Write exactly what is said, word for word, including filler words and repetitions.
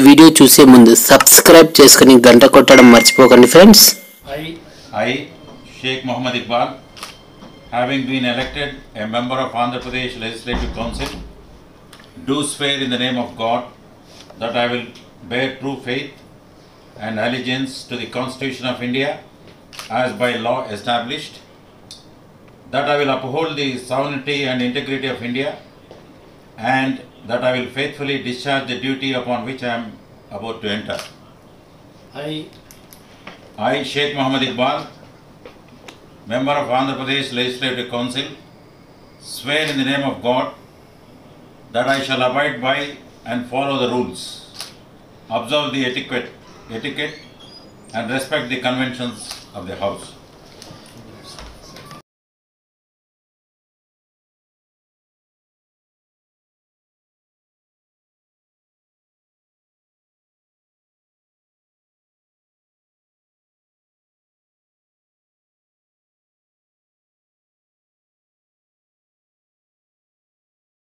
Video చూసే ముందు subscribe చేసుకొని గంట కొట్టడం మర్చిపోకండి friends. I, I, Sheikh Mohammed Iqbal, having been elected a member of Andhra Pradesh Legislative Council, do swear in the name of God that I will bear true faith and allegiance to the Constitution of India as by law established, that I will uphold the sovereignty and integrity of India, and that I will faithfully discharge the duty upon which I am about to enter. I, I, Sheikh Mohammed Iqbal, member of Andhra Pradesh Legislative Council, swear in the name of God that I shall abide by and follow the rules, observe the etiquette, etiquette and respect the conventions of the House.